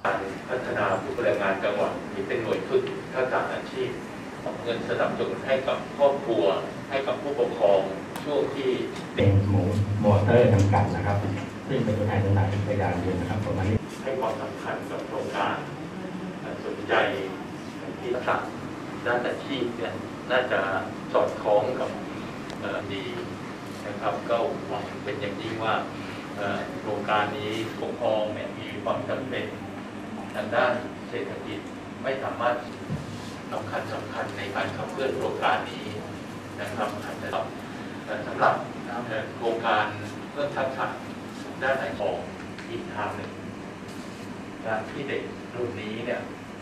การพัฒนาบุคลากรจังหวัดที่เป็นหน่วยฝึกทักษะอาชีพเงินสนับสนุนให้กับครอบครัวให้กับผู้ปกครองช่วงที่เป็นหมูมอเตอร์จำกัดนะครับซึ่งเป็นตัวแทนจำหน่ายจักรยานยนต์นะครับประมาณนี้ให้ความสำคัญกับโครงการสนใจที่ทักษะด้านอาชีพเนี่ยน่าจะสอดคล้องกับดีนะครับก็หวังเป็นอย่างยิ่งว่าโครงการนี้ปกครองเนี่ยมีความจำเป็นทางด้านเศรษฐกิจไม่สามารถสำคัญในการขับเคลื่อนโครงการนี้นะครับสำหรับโครงการเพิ่มทักษะด้านไหนของอีกทางหนึ่งการที่เด็กรุ่นนี้เนี่ย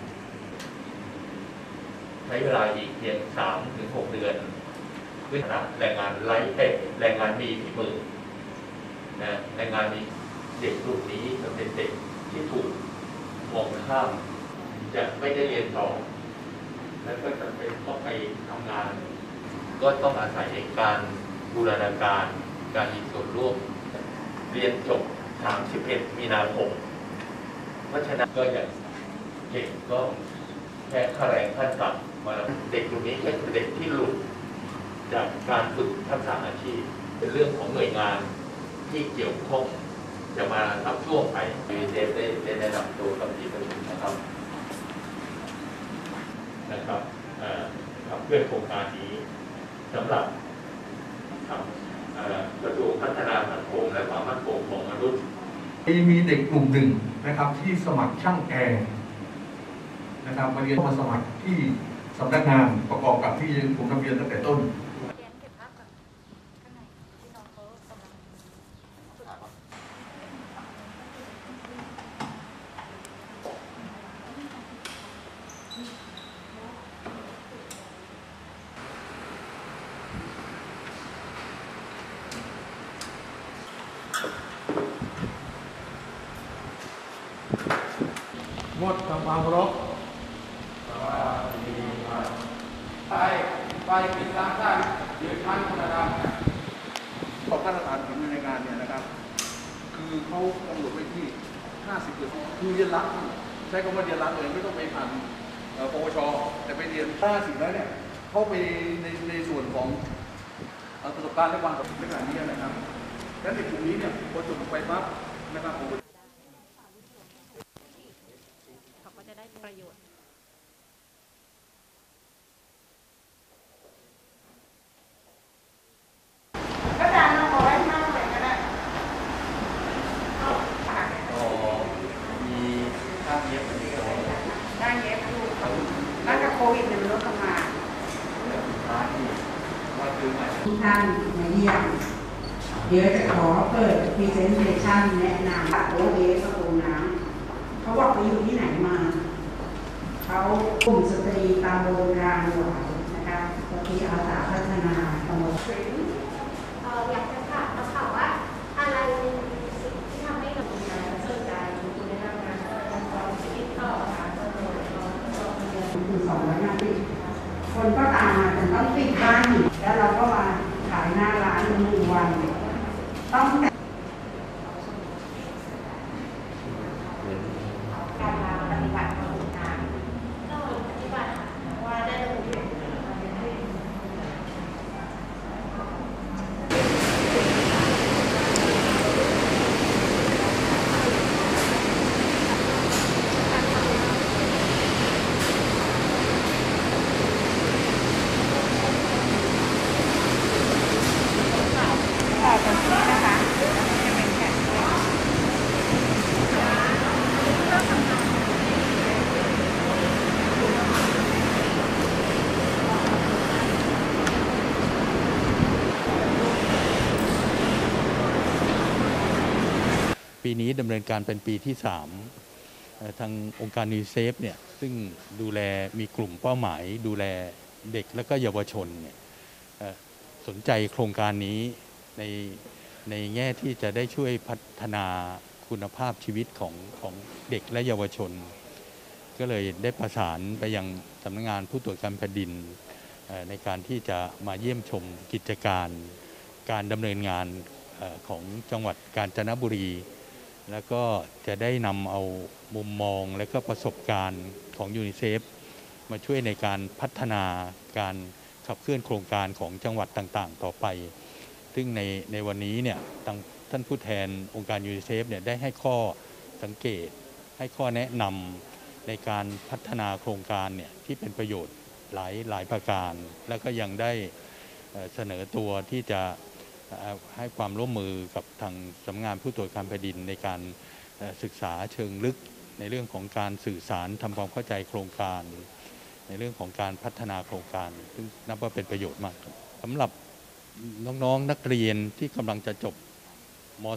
ใช้เวลาอีกเพียง 3-6 เดือนวิถีแรงงานไร้แรงงานมีฝีมือนะแรงงานมีเด็กรุ่นนี้จะเป็นเด็กที่ถูกมองข้ามจะไม่ได้เรียนต่อแล้วก็จะเป็นต้องไปทำงานก็ต้องอาศัยการบูรณาการการมีส่วนร่วมเรียนจบ31 มีนาคมเพราะฉะนั้นก็อย่างเด็กก็แค่ค่าแรงขั้นต่ำมาเด็กรุ่นนี้ก็คือเด็กที่หลุดจากการฝึกทักษะอาชีพเป็นเรื่องของหน่วยงานที่เกี่ยวข้องจะมารับช่วงไปUNICEFได้แนะนำตัวกับที่ประชุมนะครับเพื่อโครงการนี้สำหรับกระทรวงพัฒนาสังคมและความมั่นคงของมนุษย์มีเด็กกลุ่มหนึ่งนะครับที่สมัครช่างแอร์นะครับมาเรียนมาสมัครที่สำนักงานประกอบกับที่ผมนำเรียนตั้งแต่ต้นหมดทำความเคารพไปปิดล้างได้ยืดชั้นคุณธรรมของมาตรฐานของในงานเนี่ยนะครับคือเขากำหนดไว้ที่50 เดือนคือเรียนรัดใช้คำว่าเรียนรัดเลยไม่ต้องไปผ่านปวชแต่ไปเรียน50แล้วเนี่ยเข้าไปในส่วนของประสบการณ์และความสำเร็จในขณะนี้นะครับและในกลุ่มนี้เนี่ยพอจบไปปั๊บนะครับเขาก็จะได้ประโยชน์ก็ดันมาขอให้มากเลยก็ได้มีค่าเย็บอะไรก็ได้เย็บดูน่าจะโควิดมันลดลงมาทุกท่านมาเยี่ยมเดี๋ยวจะขอเปิด presentation แนะนำโอเอสโอน้ำเขาบอกไปอยู่ที่ไหนมาเขากลุ่มสตรีตำบลรางหวายนะคะที่อาสาพัฒนาตำบลอยากจะถามเขาว่าอะไรสิ่งที่ทำให้เรามีงานสนใจคุณได้ทำงานความคิดต่อการสนุนคือ250คนก็ตามมาแต่ต้องปิดบ้านแล้วเราก็มาขายหน้าร้าน1 วันต้องการมาปฏิบัติโครงการก็ปฏิบัติว่าได้ระบุปีนี้ดำเนินการเป็นปีที่ 3ทางองค์การยูนิเซฟเนี่ยซึ่งดูแลมีกลุ่มเป้าหมายดูแลเด็กและก็เยาวชนเนี่ยสนใจโครงการนี้ในแง่ที่จะได้ช่วยพัฒนาคุณภาพชีวิตของเด็กและเยาวชนก็เลยได้ประสานไปยังสำนักงานผู้ตรวจการแผ่นดินในการที่จะมาเยี่ยมชมกิจการดำเนินงานของจังหวัดกาญจนบุรีแล้วก็จะได้นำเอามุมมองและก็ประสบการณ์ของยูนิเซฟมาช่วยในการพัฒนาการขับเคลื่อนโครงการของจังหวัดต่างๆต่อไปซึ่งในวันนี้เนี่ยท่านผู้แทนองค์การยูนิเซฟเนี่ยได้ให้ข้อสังเกตให้ข้อแนะนำในการพัฒนาโครงการเนี่ยที่เป็นประโยชน์หลายประการแล้วก็ยังได้เสนอตัวที่จะให้ความร่วมมือกับทางสำนักงานผู้ตรวจการแผ่นดินในการศึกษาเชิงลึกในเรื่องของการสื่อสารทำความเข้าใจโครงการในเรื่องของการพัฒนาโครงการซึ่งนับว่าเป็นประโยชน์มากสำหรับน้องๆนักเรียนที่กำลังจะจบม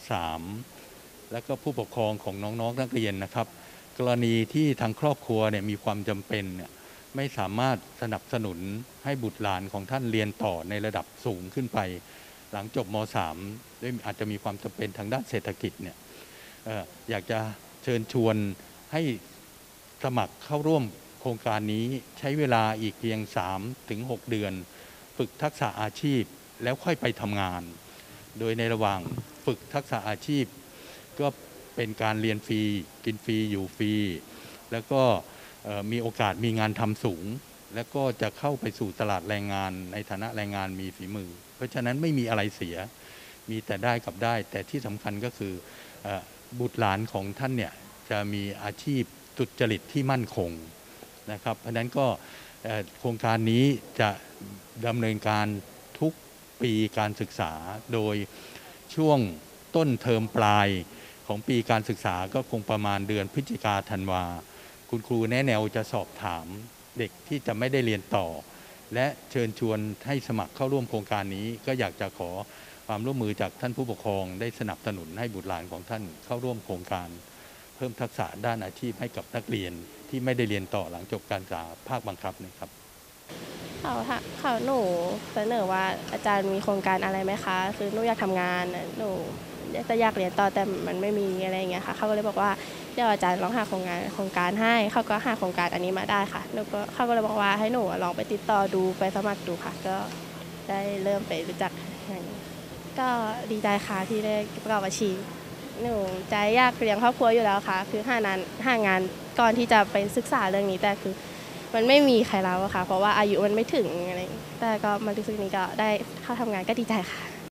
.3 และก็ผู้ปกครองของน้องๆนักเรียนนะครับกรณีที่ทางครอบครัวเนี่ยมีความจำเป็นเนี่ยไม่สามารถสนับสนุนให้บุตรหลานของท่านเรียนต่อในระดับสูงขึ้นไปหลังจบม.3 ด้วยอาจจะมีความจำเป็นทางด้านเศรษฐกิจเนี่ยอยากจะเชิญชวนให้สมัครเข้าร่วมโครงการนี้ใช้เวลาอีกเพียง 3-6 เดือนฝึกทักษะอาชีพแล้วค่อยไปทำงานโดยในระหว่างฝึกทักษะอาชีพก็เป็นการเรียนฟรีกินฟรีอยู่ฟรีแล้วก็มีโอกาสมีงานทำสูงแล้วก็จะเข้าไปสู่ตลาดแรงงานในฐานะแรงงานมีฝีมือเพราะฉะนั้นไม่มีอะไรเสียมีแต่ได้กับได้แต่ที่สำคัญก็คือบุตรหลานของท่านเนี่ยจะมีอาชีพสุจริตที่มั่นคงนะครับเพราะฉะนั้นก็โครงการนี้จะดำเนินการทุกปีการศึกษาโดยช่วงต้นเทอมปลายของปีการศึกษาก็คงประมาณเดือนพฤศจิกาธันวาคุณครูแนะแนวจะสอบถามเด็กที่จะไม่ได้เรียนต่อและเชิญชวนให้สมัครเข้าร่วมโครงการนี้ก็อยากจะขอความร่วมมือจากท่านผู้ปกครองได้สนับสนุนให้บุตรหลานของท่านเข้าร่วมโครงการเพิ่มทักษะด้านอาชีพให้กับนักเรียนที่ไม่ได้เรียนต่อหลังจบการศึกษาภาคบังคับนะครับเขาหนูเสนอว่าอาจารย์มีโครงการอะไรไหมคะคือหนูอยากทำงานหนูอยากเรียนต่อแต่มันไม่มีอะไรอย่างเงี้ยค่ะเขาก็เลยบอกว่าเดี๋ยวอาจารย์ลองหาโครงการให้เขาก็หาโครงการอันนี้มาได้ค่ะเขาก็เลยบอกว่าให้หนูลองไปติดต่อดูไปสมัครดูค่ะก็ได้เริ่มไปรู้จักก็ดีใจค่ะที่ได้ประกอบอาชีพหนูใจอยากเลี้ยงครอบครัวอยู่แล้วค่ะคือหางานก่อนที่จะไปศึกษาเรื่องนี้แต่คือมันไม่มีใครรับอะค่ะเพราะว่าอายุมันไม่ถึงอะไรแต่ก็มาถึงนี้ก็ได้เข้าทำงานก็ดีใจค่ะ